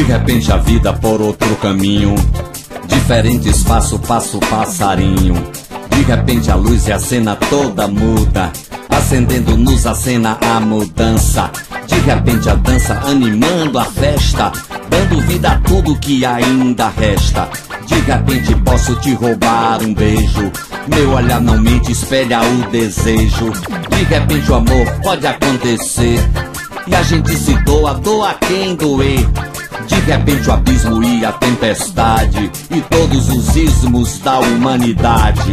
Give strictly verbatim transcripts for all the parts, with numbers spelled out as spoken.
repente a vida por outro caminho, diferente espaço, passo passarinho. De repente a luz e a cena toda muda, acendendo-nos a cena a mudança. De repente a dança animando a festa, dando vida a tudo que ainda resta. De repente posso te roubar um beijo, meu olhar não mente, espelha o desejo. De repente o amor pode acontecer, e a gente se doa, doa quem doer. De repente o abismo e a tempestade, e todos os ismos da humanidade.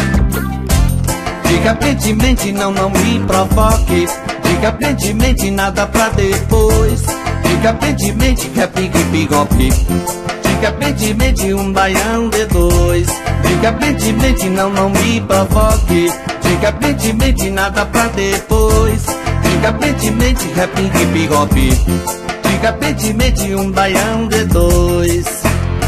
De repentemente não, não me provoque, de repentemente nada pra depois. De repentemente repique, pigope, de repentemente um baião de dois. De repentemente não, não me provoque, de repentemente nada pra depois. De repentemente repique, pigope, de repentemente um baião de dois.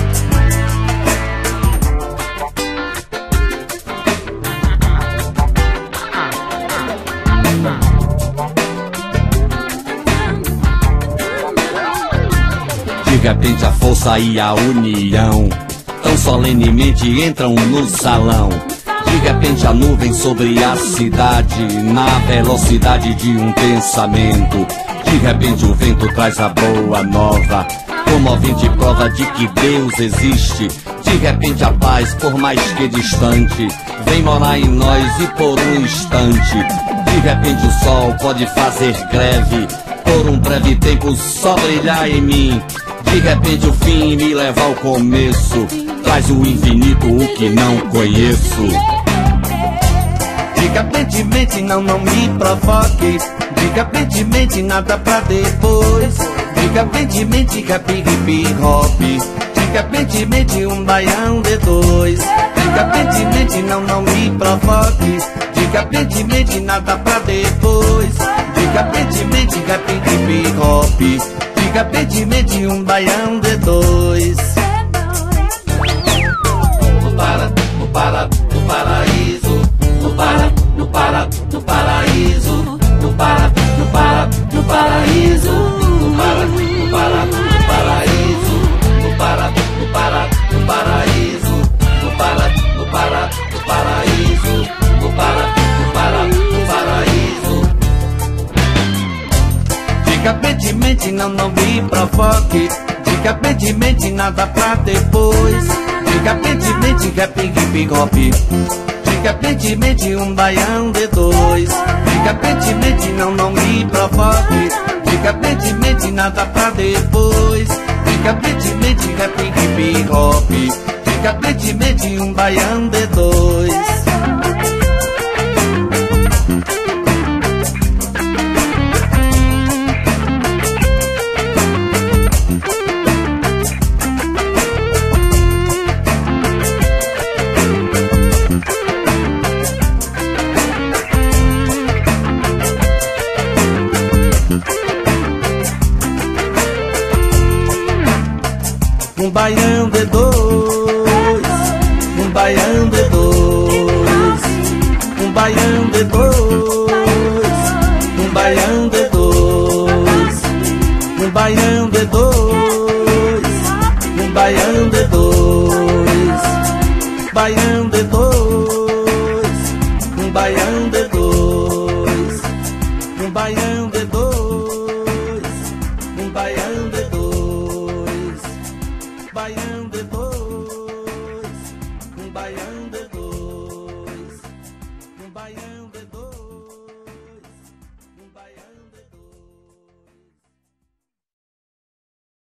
De repente a força e a união tão solenemente entram no salão. De repente a nuvem sobre a cidade, na velocidade de um pensamento. De repente o vento traz a boa nova, comovente prova de que Deus existe. De repente a paz, por mais que distante, vem morar em nós e por um instante. De repente o sol pode fazer greve, por um breve tempo só brilhar em mim. De repente o fim me leva ao começo, traz o infinito o que não conheço. De repentemente não, não me provoque, de repentemente nada pra depois. De repentemente repique, hop, de repentemente um baião de dois. De repentemente não, não me provoque, de repentemente nada pra depois. De repentemente repique, hop, de repentemente um baião de dois. No para, no para, no paraíso, no para, no para, no paraíso, no para, no para, no paraíso, no para, no para, no paraíso, no para, no para, no paraíso, no para, no para, no paraíso, no para, no para, no paraíso. De repentemente não, não me provoque, de repentemente nada pra depois. De repentemente repique, pigope, de repentemente um baião de dois. De repentemente não, não me provoque, de repentemente nada pra depois. De repentemente repique, pigope, de repentemente um baião de dois. Um baião de dois, um baião de dois, um baião de dois, um baião de dois, um baião de dois, um baião de dois, baião.